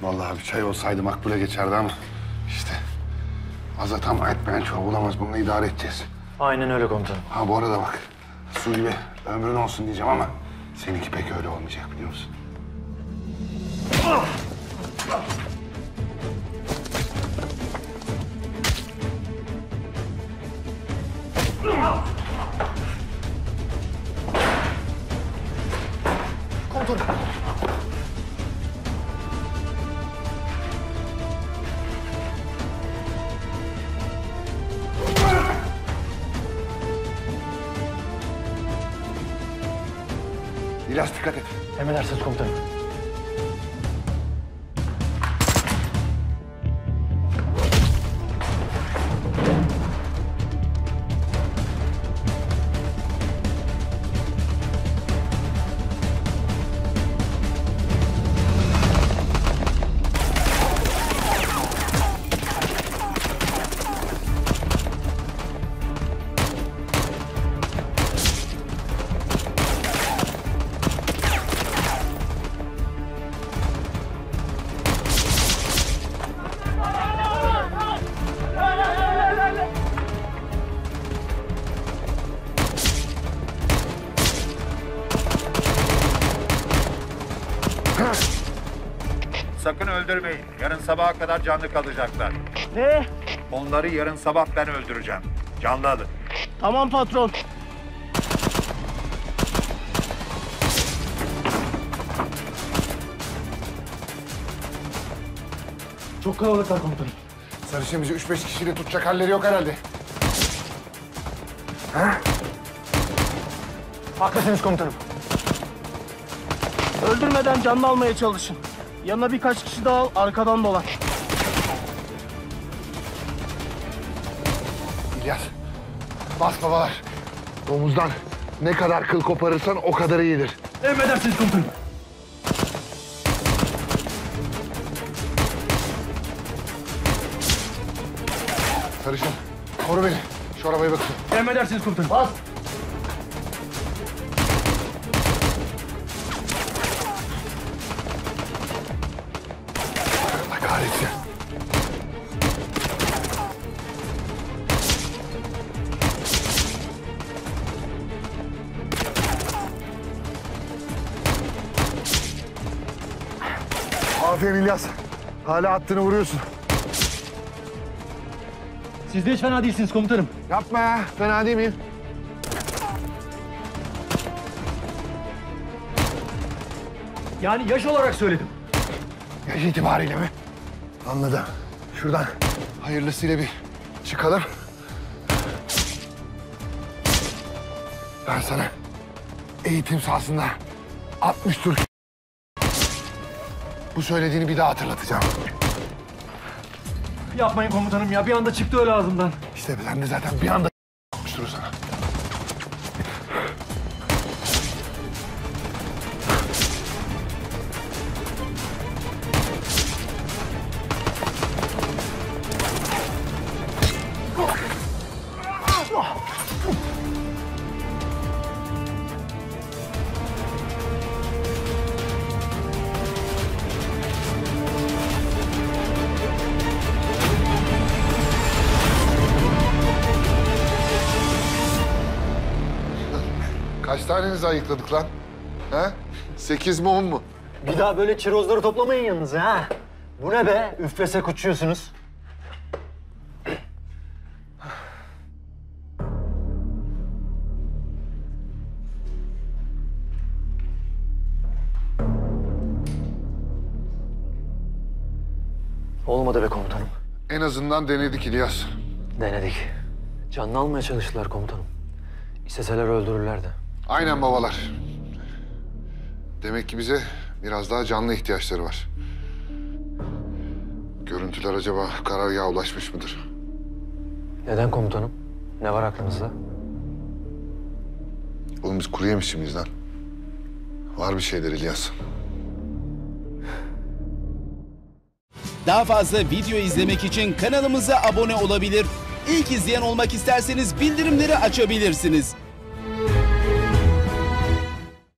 Vallahi bir çay olsaydı makbule geçerdi ama işte azat ama etmeyen çoğu bulamaz. Bununla idare edeceğiz. Aynen öyle komutanım. Ha bu arada bak, su gibi ömrün olsun diyeceğim ama seninki pek öyle olmayacak biliyor musun? Komutanım. İlyas dikkat et. Emredersiniz komutanım. Sakın öldürmeyin. Yarın sabaha kadar canlı kalacaklar. Ne? Onları yarın sabah ben öldüreceğim. Canlı alın. Tamam patron. Çok kalabalıklar komutanım. Sarışın bizi 3-5 kişiyle tutacak halleri yok herhalde. Ha? Haklısınız komutanım. Öldürmeden canlı almaya çalışın. Yanına birkaç kişi daha al, arkadan dolan. İlyas, bas babalar. Domuzdan ne kadar kıl koparırsan o kadar iyidir. Emredersiniz komutanım. Sarışın, koru beni. Şu arabaya bakın. Emredersiniz komutanım. Bas. Allah kahretsin. Aferin İlyas. Hala attığını vuruyorsun. Siz de hiç fena değilsiniz komutanım. Yapma ya. Fena değil miyim? Yani yaş olarak söyledim. Yaş itibariyle mi? Anladım. Şuradan hayırlısıyla bir çıkalım. Ben sana eğitim sahasında 60 tur bu söylediğini bir daha hatırlatacağım. Yapmayın komutanım ya. Bir anda çıktı öyle ağzımdan. İşte ben de zaten bir anda yapmıştır sana. Kaç tanenizi ayıkladık lan? Ha? 8 mi 10 mu? Bir daha böyle çirozları toplamayın yanınıza ha. Bu ne be? Üflesek uçuyorsunuz. Olmadı be komutanım. En azından denedik İlyas. Denedik. Canını almaya çalıştılar komutanım. İsteseler öldürürlerdi. Aynen babalar. Demek ki bize biraz daha canlı ihtiyaçları var. Görüntüler acaba karargaha ulaşmış mıdır? Neden komutanım? Ne var aklınızda? Oğlum biz kuru yemişçi miyiz lan? Var bir şeyler İlyas. Daha fazla video izlemek için kanalımıza abone olabilir. İlk izleyen olmak isterseniz bildirimleri açabilirsiniz.